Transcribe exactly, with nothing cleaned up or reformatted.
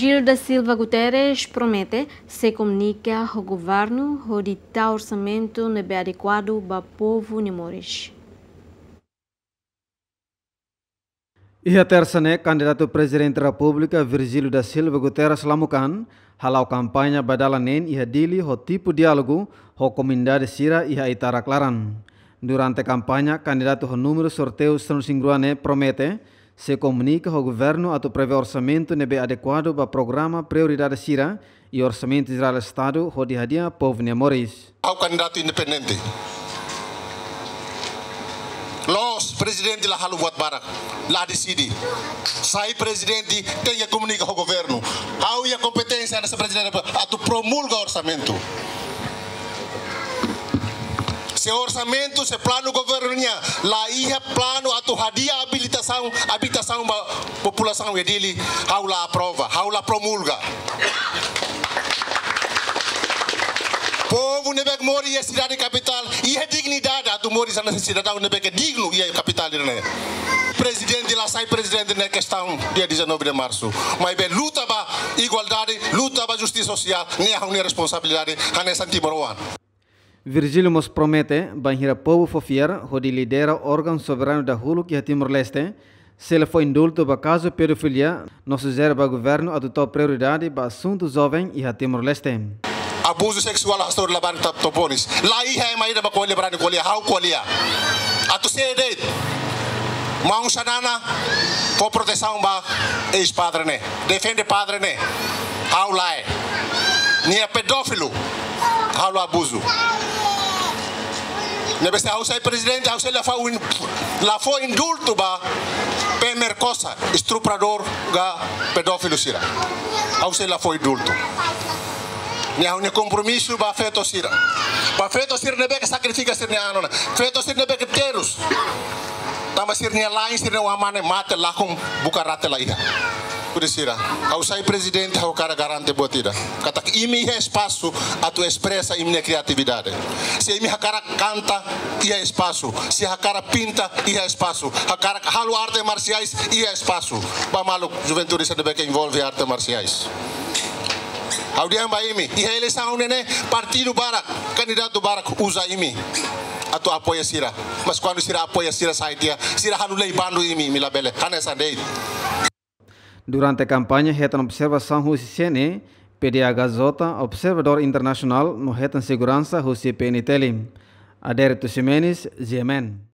Virgílio da Silva Guterres promete se comunica ao governo o tal orçamento não é adequado para o povo Nemores. E a terça-ne, candidato presidente da República Virgílio da Silva Guterres lamukan halau campanha badalanen iha dili ho tipo diálogo ho comunidade sira iha itara claran. Durante a campanha, candidato ho número sorteio Singruane promete se comunica ao governo atau prevê orçamento nebe adequado para programa prioridade sira e orçamento geral estado ho dihadia povo Nemores. Ao candidato independente. Los presidente lá halu buat barak, lá decide. Sai presidente tem que comunicar ao governo. Hau ia competência nessa presidente atu promulga orçamento. Se orçamento, se plano governonya, lá ia plano atu hadia habilitação, habitação ba população edili, hau lá aprova, hau lá promulga. Povo nebek mori a cidade capital e a dignidade a tu mori sana cidadão nebek digno e a capital né. Presidente lá sai presidente na questão dia dezenove de março. Mas bem luta ba igualdade, luta ba justiça social, nem a unir responsabilidade a nessa antiboroan. Virgílio mos promete banhira povo fofiar ho de lidera órgão soberano da Hulu que a Timor-Leste. Se ele foi indulto para caso pedofilia, não sugere para o governo adotar prioridade para assunto jovem e a Timor-Leste. Abuso sexual hastor laban tap toponis la iha mai da ko le brani ko le hau ko le atu sede mau sanana for proteção ba ex padre ne defende padre ne hau lai ni é pedófilo hau abuso ne beste hau sai presidente hau sai la fa la foi indulto ba pe mercosa estuprador ga pedófilo sira hau sai la foi indulto. Nia un compromisso ba feto sira. Ba feto sira nebe que sacrifica sir nia anona. Feto sir nebe que terus. Tama sir nia lain sir nia amane mate lakum buka rate la ida. Por sira. Ao sai presidente ao cara garante botida. Kata imi é espaço a tu expressa imne criatividade. Se imi hakara canta ia espaço. Se hakara pinta ia espaço. Hakara halu arte marciais ia espaço. Ba malu juventude se nebe que envolve arte marciais. Audiang ba imi, iha eleição nene partido barak, candidato barak usa imi, atau apoia sira. Mas quando sira apoia sira sai dia, sira halu lei bando imi milabele, kana sandei. Durante a campanha, retan observação o C N E, P D H J, observador internacional, no retan segurança o C P N T L. Adérito Ximenes, G M N.